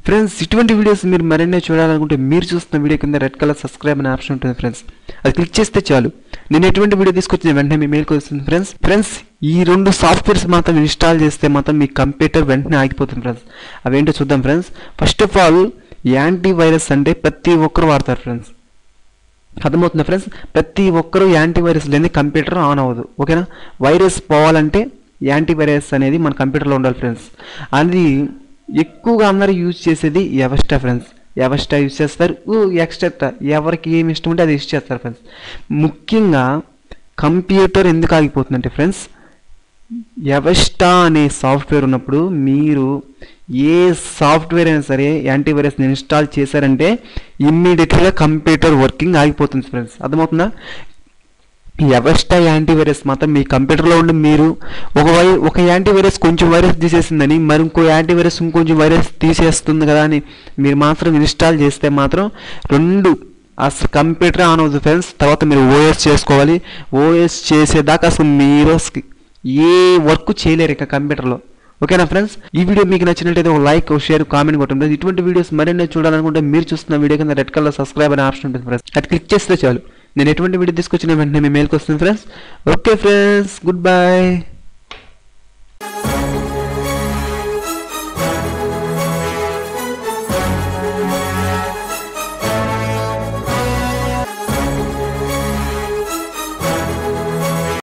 Friends ఇటువంటి videos మీరు మరిన్ని చూడాలనుకుంటే మీరు చూస్తున్న వీడియో కింద రెడ్ కలర్ సబ్స్క్రైబ్ అనే ఆప్షన్ ఉంటుంది ఫ్రెండ్స్. అది క్లిక్ చేస్తే చాలు నేను ఎటువంటి వీడియో తీసుకొచ్చిన వెంటనే మీ మెయిల్కి వస్తుంది ఫ్రెండ్స్. ఈ రెండు సాఫ్ట్వేర్స్ మాత్రం ఇన్స్టాల్ చేస్తే మాత్రం మీ కంప్యూటర్ వెంటనే ఆగిపోతుంది ఫ్రెండ్స్. అవేంటో చూద్దాం friends. First of all antivirus అంటే ప్రతి ఒక్కరు వాడతారు ఫ్రెండ్స్. అర్థమవుతుందా ఫ్రెండ్స్? ప్రతి ఒక్కరు యాంటీవైరస్ లేని కంప్యూటర్ ఆన్ అవ్వదు. ఓకేనా? వైరస్ పోవాలంటే యాంటీవైరస్ అనేది మన కంప్యూటర్లో ఉండాలి ఫ్రెండ్స్. అది ఎక్కువగా అందరూ యూజ్ చేసేది ఎవస్టా ఫ్రెండ్స్. ఎవస్టా యూజ్ చేస్తారు, ఎక్స్ట్రా ఎవరికి ఏమి ఇష్టం ఉంటే అది యూజ్ చేస్తారు ఫ్రెండ్స్. ముఖ్యంగా కంప్యూటర్ ఎందుకు ఆగిపోతుందంటే ఫ్రెండ్స్, ఎవస్టా అనే సాఫ్ట్వేర్ ఉన్నప్పుడు మీరు ఏ సాఫ్ట్వేర్ అయినా సరే యాంటీవైరస్ని ఇన్స్టాల్ చేశారంటే ఇమ్మీడియట్గా కంప్యూటర్ వర్కింగ్ ఆగిపోతుంది ఫ్రెండ్స్. అర్థమవుతుందా? ఎవస్టా యాంటీవైరస్ మాత్రం మీ కంప్యూటర్లో ఉండి మీరు ఒక యాంటీవైరస్ కొంచెం వైరస్ తీసేసిందని మరి ఇంకో యాంటీవైరస్ ఇంకొంచెం వైరస్ తీసేస్తుంది కదా అని మీరు మాత్రం ఇన్స్టాల్ చేస్తే మాత్రం రెండు అసలు కంప్యూటర్ ఆన్ అవుతుంది ఫ్రెండ్స్. తర్వాత మీరు ఓఎస్ చేసుకోవాలి. ఓఎస్ చేసేదాకా అసలు మీరు ఏ వర్క్ చేయలేరు ఇక కంప్యూటర్లో. ఓకేనా ఫ్రెండ్స్? ఈ వీడియో మీకు నచ్చినట్లయితే ఒక లైక్, షేర్, కామెంట్ కొట్టండి. ఇటువంటి వీడియోస్ మరిన్ని చూడాలనుకుంటే మీరు చూస్తున్న వీడియో కింద రెడ్ కలర్ సబ్స్క్రైబ్ అనే ఆప్షన్ ఉంటుంది ఫ్రెండ్స్. అది క్లిక్ చేస్తే చాలు నేను ఎటువంటి వీడియో తీసుకొచ్చిన వెంటనే మీ మెయిల్కి వస్తుంది friends. Okay friends, good by.